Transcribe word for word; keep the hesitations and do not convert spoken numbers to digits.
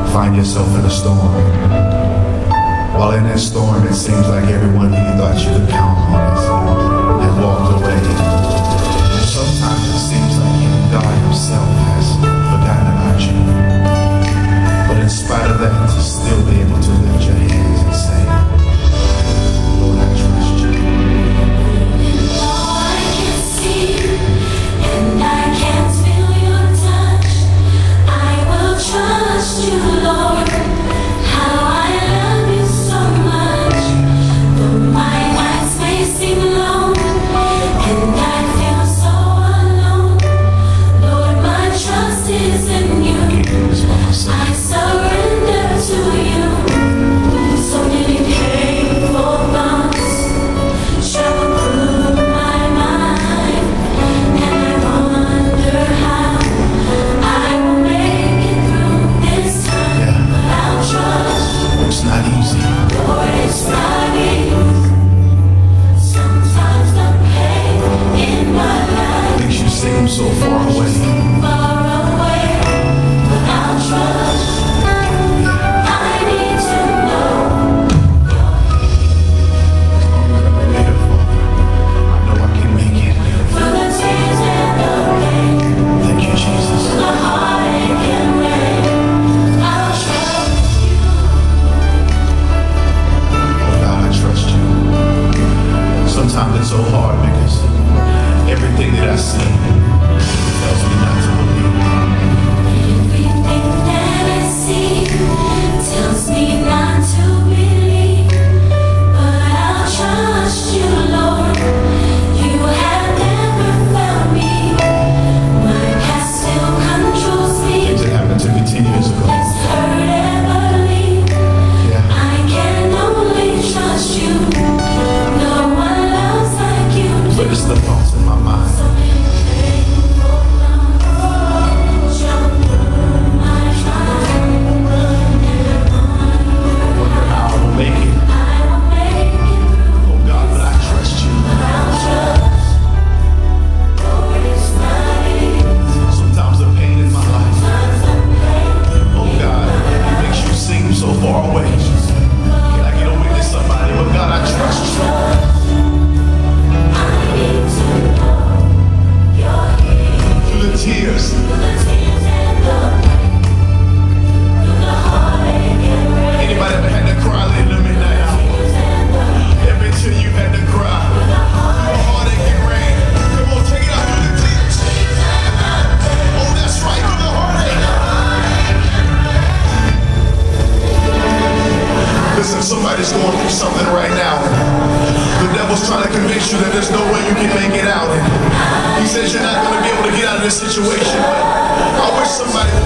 Find yourself in a storm. While in that storm, it seems like everyone who you thought you could count on has walked away. And sometimes it seems like even God himself has forgotten about you. But in spite of that, to still be able to lift your hands and say, Lord, I trust you. Though I can't see and I can't feel your touch, I will trust you, Lord. How I love you so much. Though my nights may seem long and I feel so alone, Lord, my trust is in you. I surrender to you. So many painful thoughts travel through my mind, and I wonder how I will make it through this time. Yeah. But I'll trust, It's not easy. Lord, it's not easy. Sometimes the pain in my life Makes you seem so far away. far away, but I'll trust. I need to know Beautiful. I know I can make it. through the tears and the pain, Thank you, Jesus. the heartache and rain. I'll trust you. Oh God, I trust you. Sometimes it's so hard because everything that I see tells me not to believe. Everything that I see tells me not to believe, but I'll trust you, Lord. You have never found me. My past still controls me. Things that happened to me ten years ago. It's hurt ever leave. Yeah. I can only trust you. No one loves like you do. But it's the thoughts in my mind. So many painful thoughts jump through my mind, and I Wonder how I will make it. I will make it through. Oh God, but I trust you. I'll trust. Lord, it's not easy. Sometimes the pain in my life, Sometimes the pain oh God, it makes you seem so far away. Can I get a witness, somebody? But God, I trust you. I need to know you're here. Through the tears, Through the tears and the pain, through the heartache and rain, anybody ever had to cry late in the midnight hour? tears and the Every tear you've had to cry. the heartache. Heartache and rain. Come on, take it out through the tears. Oh, that's right, through the heartache. Listen, somebody's going through something right now. The devil's trying to convince you that there's no way you can make it out. He says you're not going to be able to get out of this situation. But I wish somebody